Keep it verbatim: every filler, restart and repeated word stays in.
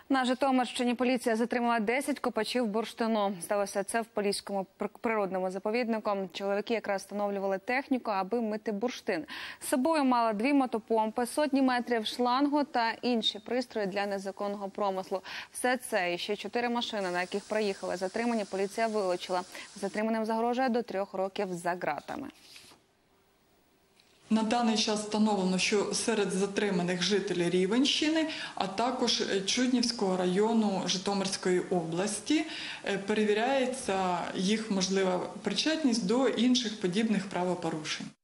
На Житомирщині поліція затримала десять копачів бурштину. Сталося це в Поліському природному заповіднику. Чоловіки якраз встановлювали техніку, аби мити бурштин. З собою мали дві мотопомпи, сотні метрів шлангу та інші пристрої для незаконного промислу. Все це і ще чотири машини, на яких проїхали затримані, поліція вилучила. Затриманим загрожує до трьох років за ґратами. На даний час встановлено, що серед затриманих жителі Рівненщини, а також Чуднівського району Житомирської області. Перевіряється їх можлива причетність до інших подібних правопорушень.